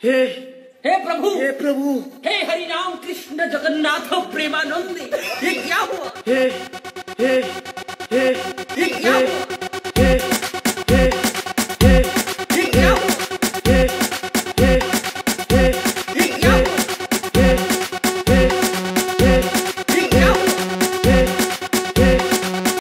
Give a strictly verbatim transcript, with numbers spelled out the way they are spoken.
हे हे प्रभु, हे प्रभु, हे हरि राम कृष्ण जगन्नाथ प्रेमानंद, ये क्या हुआ? हे